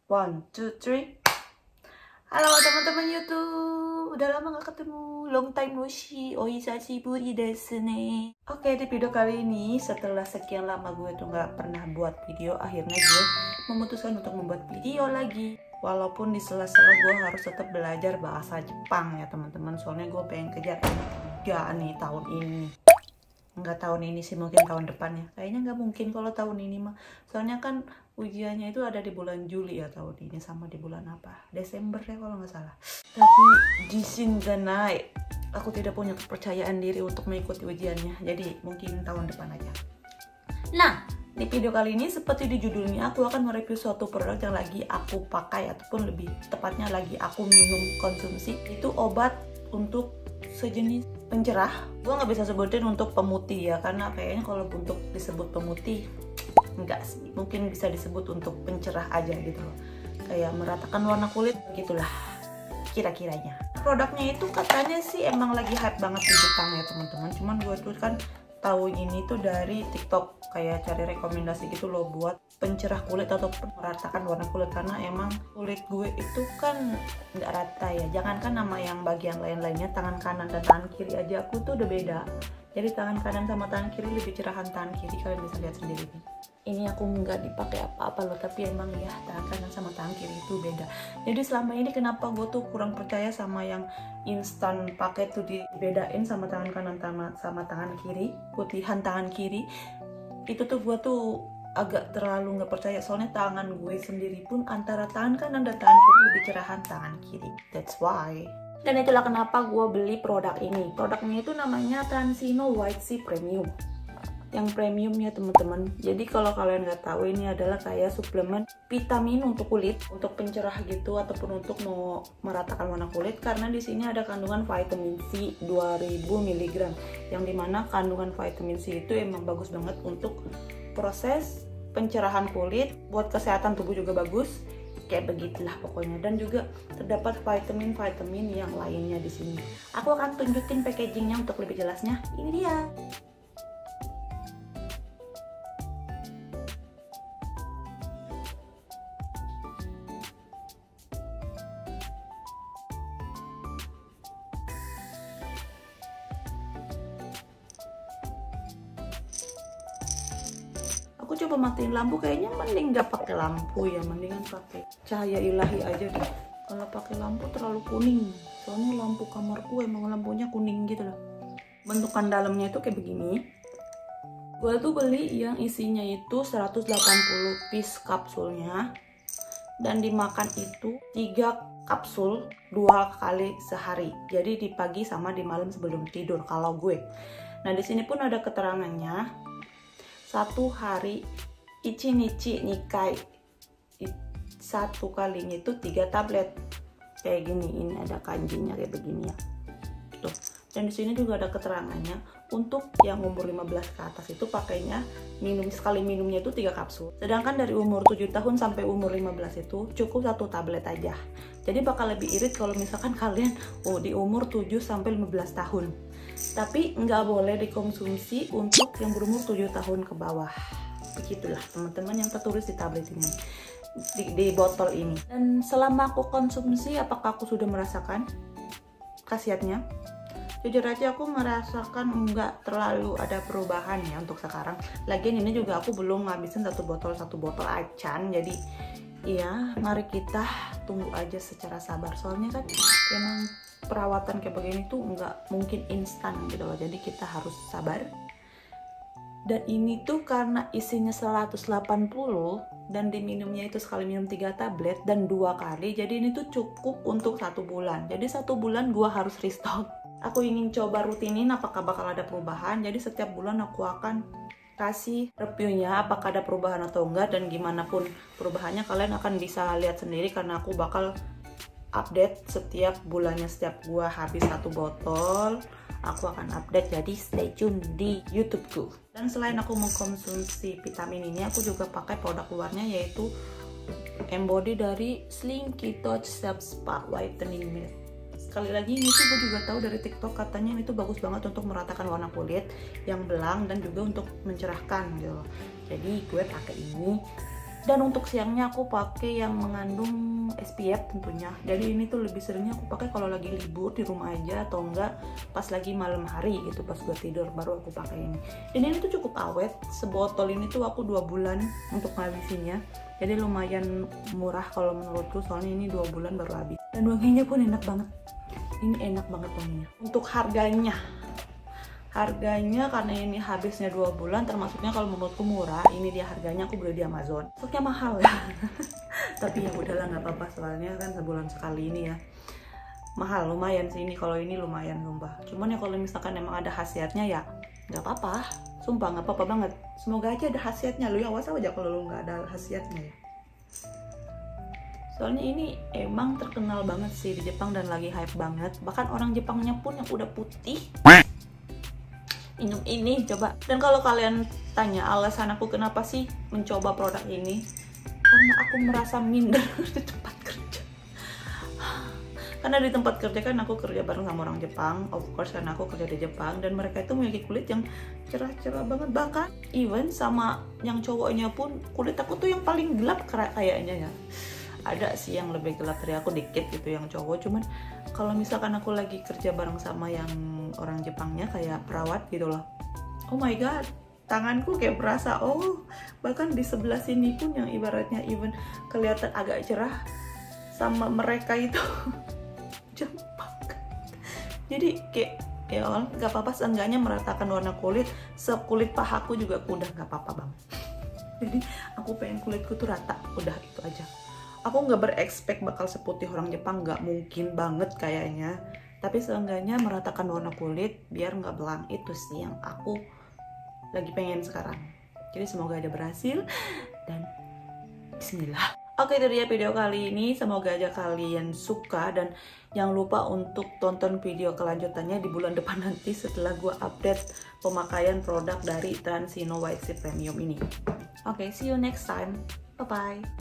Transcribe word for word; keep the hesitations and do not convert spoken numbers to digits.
One, two, three. Halo teman-teman YouTube, udah lama gak ketemu, long time no see, ohisashiburi desu ne. Oke, di video kali ini setelah sekian lama gue tuh gak pernah buat video, akhirnya gue memutuskan untuk membuat video lagi. Walaupun di sela-sela gue harus tetap belajar bahasa Jepang ya teman-teman, soalnya gue pengen kejar M tiga nih tahun ini. Nggak tahun ini sih, mungkin tahun depan ya. Kayaknya nggak mungkin kalau tahun ini mah, soalnya kan ujiannya itu ada di bulan Juli ya tahun ini, sama di bulan apa, Desember ya kalau nggak salah. Tapi jisin ganai, aku tidak punya kepercayaan diri untuk mengikuti ujiannya, jadi mungkin tahun depan aja. Nah, di video kali ini seperti di judulnya, aku akan mereview suatu produk yang lagi aku pakai, ataupun lebih tepatnya lagi aku minum konsumsi. Itu obat untuk sejenis pencerah. Gue nggak bisa sebutin untuk pemutih ya, karena kayaknya kalau untuk disebut pemutih enggak sih, mungkin bisa disebut untuk pencerah aja gitu loh, kayak meratakan warna kulit gitulah kira-kiranya. Produknya itu katanya sih emang lagi hype banget di Jepang ya teman-teman, cuman gue tuh kan tahu ini tuh dari TikTok, kayak cari rekomendasi gitu loh buat pencerah kulit atau meratakan warna kulit, karena emang kulit gue itu kan nggak rata ya, jangankan nama yang bagian lain-lainnya, tangan kanan dan tangan kiri aja aku tuh udah beda. Jadi tangan kanan sama tangan kiri lebih cerahan tangan kiri, kalian bisa lihat sendiri nih. Ini aku nggak dipakai apa-apa loh, tapi emang ya tangan kanan sama tangan kiri itu beda. Jadi selama ini kenapa gue tuh kurang percaya sama yang instan pakai tuh dibedain sama tangan kanan sama, sama tangan kiri, putihan tangan kiri, itu tuh gue tuh agak terlalu nggak percaya, soalnya tangan gue sendiri pun antara tangan kanan dan tangan kiri lebih cerahan tangan kiri. That's why. Dan itulah kenapa gue beli produk ini. Produknya itu namanya Transino White Sea Premium, yang premiumnya teman-teman. Jadi kalau kalian nggak tahu, ini adalah kayak suplemen vitamin untuk kulit, untuk pencerah gitu, ataupun untuk mau meratakan warna kulit, karena di sini ada kandungan vitamin C dua ribu miligram, yang dimana kandungan vitamin C itu emang bagus banget untuk proses pencerahan kulit, buat kesehatan tubuh juga bagus, kayak begitulah pokoknya. Dan juga terdapat vitamin-vitamin yang lainnya di sini. Aku akan tunjukin packagingnya untuk lebih jelasnya. Ini dia. Aku coba matiin lampu, kayaknya mending nggak pakai lampu ya, mendingan pakai cahaya ilahi aja deh. Kalau pakai lampu terlalu kuning, soalnya lampu kamarku emang lampunya kuning gitu loh. Bentukan dalamnya itu kayak begini. Gue tuh beli yang isinya itu seratus delapan puluh piece kapsulnya, dan dimakan itu tiga kapsul dua kali sehari. Jadi di pagi sama di malam sebelum tidur kalau gue. Nah di sini pun ada keterangannya, satu hari ichinichi nikai, satu kalinya itu tiga tablet kayak gini. Ini ada kanjinya kayak begini ya tuh. Dan di sini juga ada keterangannya, untuk yang umur lima belas ke atas itu pakainya minum sekali minumnya itu tiga kapsul, sedangkan dari umur tujuh tahun sampai umur lima belas itu cukup satu tablet aja. Jadi bakal lebih irit kalau misalkan kalian oh di umur tujuh sampai lima belas tahun. Tapi nggak boleh dikonsumsi untuk yang berumur tujuh tahun ke bawah. Begitulah teman-teman yang tertulis di tablet ini, di, di botol ini. Dan selama aku konsumsi, apakah aku sudah merasakan khasiatnya? Jujur aja aku merasakan nggak terlalu ada perubahan ya untuk sekarang. Lagian ini juga aku belum ngabisin satu botol satu botol acan. Jadi ya mari kita tunggu aja secara sabar. Soalnya kan emang perawatan kayak begini tuh nggak mungkin instan gitu loh, jadi kita harus sabar. Dan ini tuh karena isinya seratus delapan puluh dan diminumnya itu sekali minum tiga tablet dan dua kali, jadi ini tuh cukup untuk satu bulan. Jadi satu bulan gua harus restock. Aku ingin coba rutinin apakah bakal ada perubahan, jadi setiap bulan aku akan kasih reviewnya apakah ada perubahan atau enggak, dan gimana pun perubahannya kalian akan bisa lihat sendiri, karena aku bakal update setiap bulannya. Setiap gua habis satu botol aku akan update, jadi stay tune di YouTubeku. Dan selain aku mengkonsumsi vitamin ini, aku juga pakai produk luarnya, yaitu embody dari Slinky Touch Self Spa Whitening Milk. Sekali lagi, ini tuh gue juga tahu dari TikTok, katanya ini tuh bagus banget untuk meratakan warna kulit yang belang dan juga untuk mencerahkan gitu. Jadi gue pakai ini Dan untuk siangnya aku pakai yang mengandung S P F tentunya. Jadi ini tuh lebih seringnya aku pakai kalau lagi libur di rumah aja, atau enggak pas lagi malam hari gitu, pas gue tidur baru aku pakai ini. Dan ini tuh cukup awet. Sebotol ini tuh aku dua bulan untuk ngabisinnya. Jadi lumayan murah kalau menurutku, soalnya ini dua bulan baru habis. Dan wanginya pun enak banget. Ini enak banget wanginya. Untuk harganya, harganya karena ini habisnya dua bulan, termasuknya kalau menurutku murah. Ini dia harganya, aku beli di Amazon. Stoknya mahal ya. Tapi ya udahlah, nggak apa-apa, soalnya kan sebulan sekali ini ya. Mahal lumayan sih ini, kalau ini lumayan sumpah. Cuman ya kalau misalkan emang ada khasiatnya ya nggak apa-apa. Sumpah nggak apa-apa banget. Semoga aja ada khasiatnya. Lu ya awas aja kalau lu nggak ada khasiatnya ya. Soalnya ini emang terkenal banget sih di Jepang dan lagi hype banget. Bahkan orang Jepangnya pun yang udah putih minum ini, coba. Dan kalau kalian tanya alasan aku kenapa sih mencoba produk ini, karena aku merasa minder di tempat kerja. Karena di tempat kerja kan aku kerja bareng sama orang Jepang, of course karena aku kerja di Jepang, dan mereka itu memiliki kulit yang cerah-cerah banget. Bahkan even sama yang cowoknya pun kulit aku tuh yang paling gelap kayaknya ya. Ada sih yang lebih gelap dari aku dikit gitu yang cowok, cuman kalau misalkan aku lagi kerja bareng sama yang orang Jepangnya kayak perawat gitu loh, oh my god, tanganku kayak berasa, oh bahkan di sebelah sini pun yang ibaratnya even kelihatan agak cerah sama mereka itu Jepang. Jadi kayak ya Allah, gak apa-apa, seenggaknya meratakan warna kulit. Sekulit pahaku juga udah gak apa-apa bang. Jadi aku pengen kulitku tuh rata, udah itu aja. Aku nggak berekspek bakal seputih orang Jepang, nggak mungkin banget kayaknya. Tapi seenggaknya meratakan warna kulit biar nggak belang, itu sih yang aku lagi pengen sekarang. Jadi semoga aja berhasil dan bismillah. Oke, itu dia video kali ini. Semoga aja kalian suka dan jangan lupa untuk tonton video kelanjutannya di bulan depan nanti setelah gue update pemakaian produk dari Transino White Sea Premium ini. Oke, see you next time. Bye-bye.